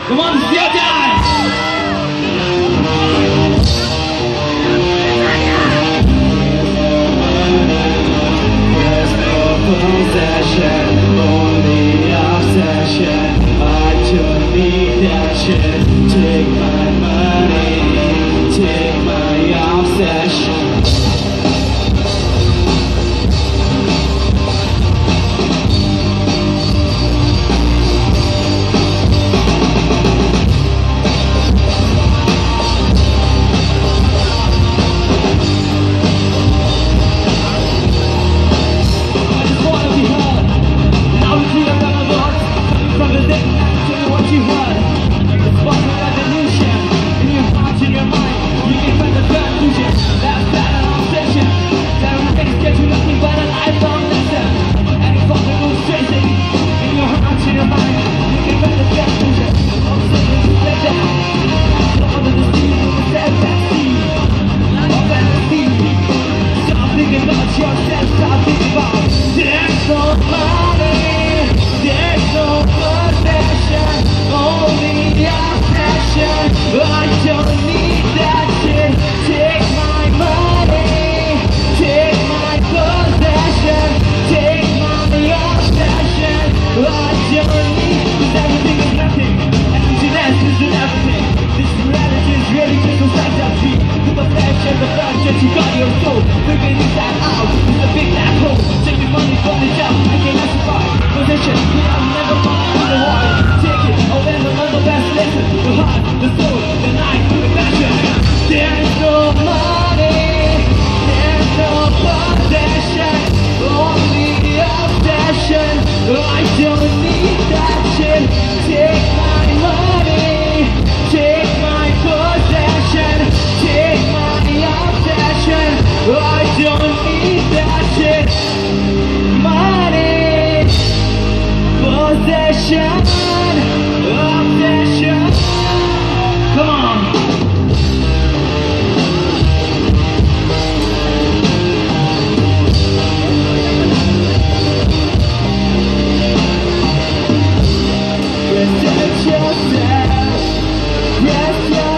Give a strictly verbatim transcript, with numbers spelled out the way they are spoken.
Come on, it's your time! There's no possession, only obsession. I don't need that shit. Take my money, take my obsession. You got your soul, living inside out. It's a big black hole. Take the money from the job. I cannot survive. Position, we are never far from the water. Take it, oh, then another best lesson. The heart, the soul, the night, the passion. There's no money, there's no possession, only obsession. I don't need that shit. Take my money, take my possession, take my obsession. I don't need that shit. Money, possession, obsession. Come on. Present yourself. Present